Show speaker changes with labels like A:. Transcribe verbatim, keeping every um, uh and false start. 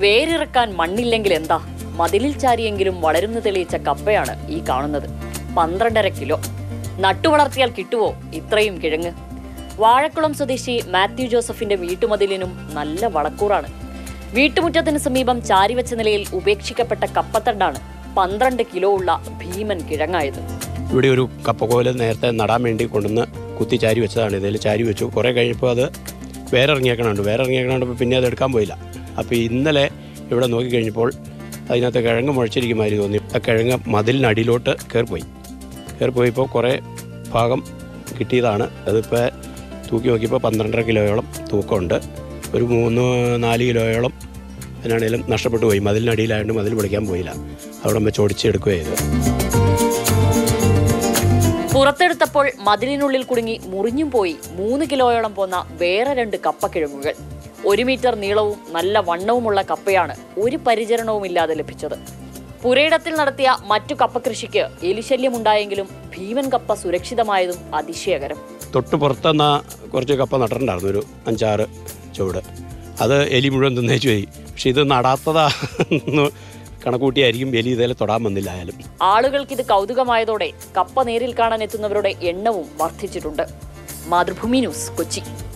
A: വേരിറക്കാൻ മണ്ണില്ലെങ്കിൽ എന്താ, മതിലിൽ ചാരിയെങ്കിലും വളരുന്നു തെളിയിച്ച കപ്പയാണ് ഈ കാണുന്നത്. പന്ത്രണ്ടര കിലോ. നട്ടുവളർത്തിയാൽ കിട്ടുവോ ഇത്രയും കിഴങ്ങ്? വാഴക്കുളം സ്വദേശി മാത്യു ജോസഫിന്റെ വീട്ടുമതിലിനും നല്ല വളക്കൂറാണ്. വീട്ടുമുറ്റത്തിന് സമീപം ചാരിവെച്ച നിലയിൽ ഉപേക്ഷിക്കപ്പെട്ട കപ്പത്തണ്ടാണ് പന്ത്രണ്ട് കിലോ ഉള്ള ഭീമൻ കിഴങ്ങായത്.
B: ഇവിടെ ഒരു കപ്പക്കോല് നേരത്തെ നടാൻ വേണ്ടി കൊണ്ടുവന്ന് കുത്തി ചാരി വെച്ചതാണ്. ഇതിൽ ചാരി വെച്ചു. കുറേ കഴിഞ്ഞപ്പോൾ അത് വേറെ ഇറങ്ങിയേക്കണുണ്ട്. വേറെ ഇറങ്ങിയേക്കണുണ്ട് പിന്നെ അത് എടുക്കാൻ പോയില്ല. അപ്പോൾ ഇന്നലെ ഇവിടെ നോക്കിക്കഴിഞ്ഞപ്പോൾ അതിനകത്ത് കിഴങ്ങ് മുഴച്ചിരിക്കുമാതിരി തോന്നി. ആ കിഴങ്ങ് മതിലിനടിയിലോട്ട് കയറിപ്പോയി. കയറിപ്പോയപ്പോൾ കുറേ ഭാഗം കിട്ടിയതാണ്. അതിപ്പോൾ തൂക്കി നോക്കിയപ്പോൾ പന്ത്രണ്ടര കിലോയോളം തൂക്കമുണ്ട്. ഒരു മൂന്ന് നാല് കിലോയോളം അതിനാണെങ്കിലും നഷ്ടപ്പെട്ടു പോയി. മതിലിനടിയിലായതുകൊണ്ട് മതിൽ പൊളിക്കാൻ പോയില്ല. അവിടെ വെച്ച് ഒടിച്ചെടുക്കുകയാണ് ചെയ്തത്.
A: പുറത്തെടുത്തപ്പോൾ മതിലിനുള്ളിൽ കുടുങ്ങി മുറിഞ്ഞും പോയി മൂന്ന് കിലോയോളം പോന്ന വേറെ രണ്ട് കപ്പക്കിഴങ്ങുകൾ. ഒരു മീറ്റർ നീളവും നല്ല വണ്ണവുമുള്ള കപ്പയാണ് ഒരു പരിചരണവുമില്ലാതെ ലഭിച്ചത്. പുരയിടത്തിൽ നടത്തിയ മറ്റു കപ്പകൃഷിക്ക് എലിശല്യമുണ്ടായെങ്കിലും ഭീമൻ കപ്പ സുരക്ഷിതമായതും അതിശയകരം.
B: തൊട്ട് പുറത്തുനിന്ന് കുറച്ച് കപ്പ നട്ടിട്ടുണ്ടായിരുന്നു, ഒരു അഞ്ചാറ് ചുവട്. അത് എലി മുഴുവൻ തിന്നേച്ചു പോയി. പക്ഷെ ഇത് നടാത്തതാ കണക്കൂട്ടിയായിരിക്കും എലി ഇതേ തൊടാൻ വന്നില്ലായാലും.
A: ആളുകൾക്കിത് കൗതുകമായതോടെ കപ്പ നേരിൽ കാണാൻ എത്തുന്നവരുടെ എണ്ണവും വർദ്ധിച്ചിട്ടുണ്ട്. മാതൃഭൂമി ന്യൂസ്, കൊച്ചി.